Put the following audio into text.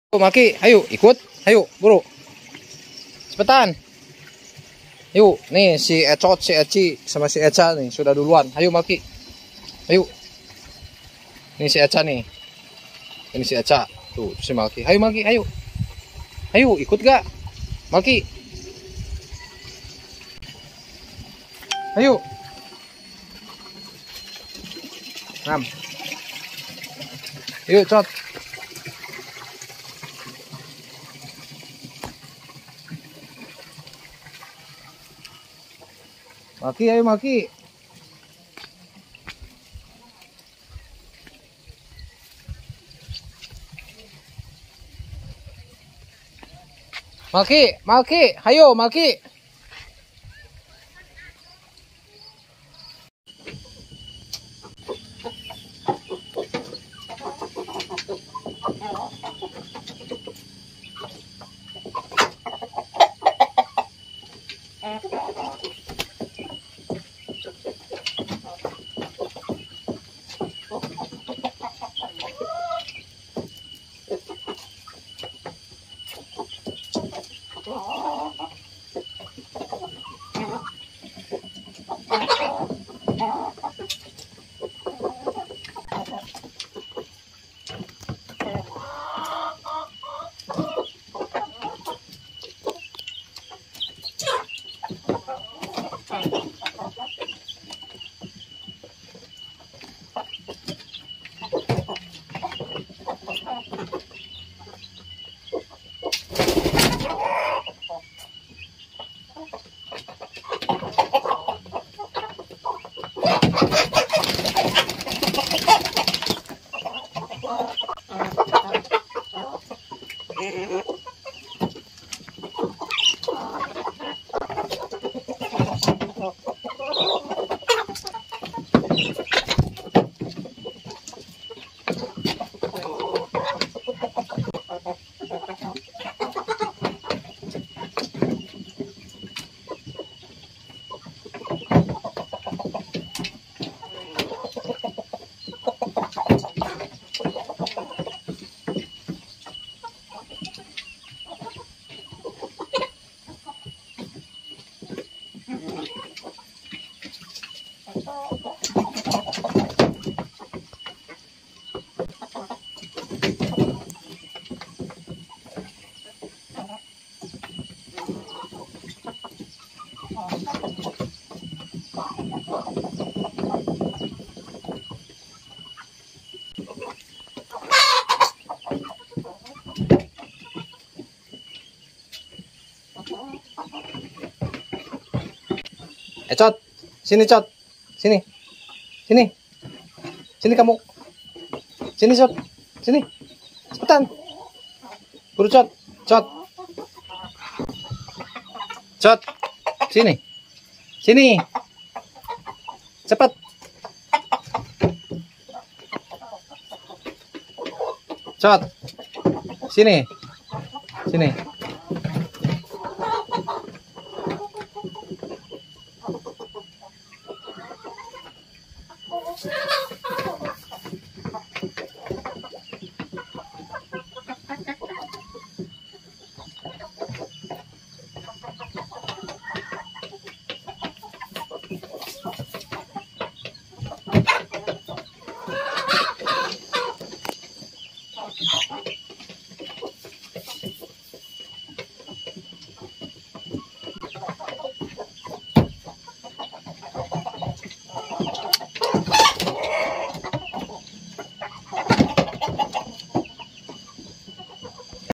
Maki, ayo ikut, ayo buru, cepetan. Yuk, nih si Ecot, si Eci, sama si Eca nih sudah duluan. Ayo Maki, ayo. Ini si Eca nih, ini si Eca, tuh si Maki. Ayo Maki, ayo, ayo ikut gak, Maki? Ayo. Ngam. Yuk, Cot. Maki, ayo Maki. Maki, Maki, ayo Maki. Cot, sini Cot, sini, sini, sini kamu, sini Cot, sini, cepetan, buru Cot, Cot, Cot, sini, sini, cepet, Cot, sini, sini.